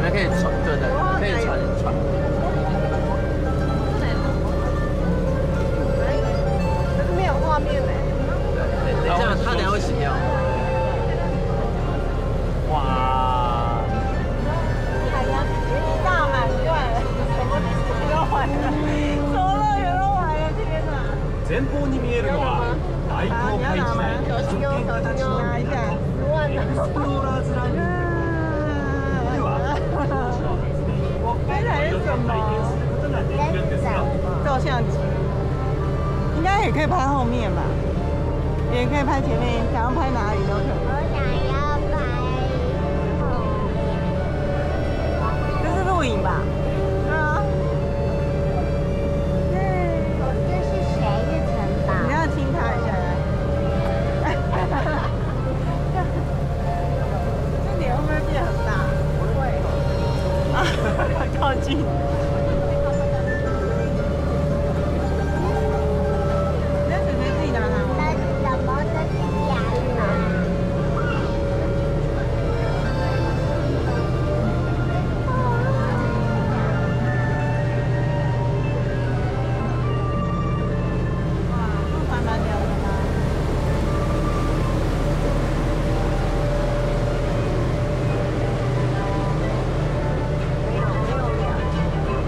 面可以传，对对，可以传。 可是没有画面嘞。 等一下，他等下会洗掉。哇！ 海洋大满贯，什么都玩了，什么乐园都玩了，天哪！ 前方に見えるのは大航海時代実験家たちの拿一下，10万エクスプローラーズランニングでは这台是什么？ 体験することができるんですよ。 照相机，应该也可以拍后面吧，也可以拍前面，想要拍哪里都可以。 我想要拍后面。 这是录影吧？啊。 这是谁的城堡？ 你要亲他一下来。这脸会不会变很大？不会。啊，靠近。那水杯自己拿拿。 那什么都是假的。 哇，这还蛮凉的吗？没有凉。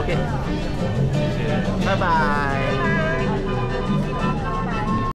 OK。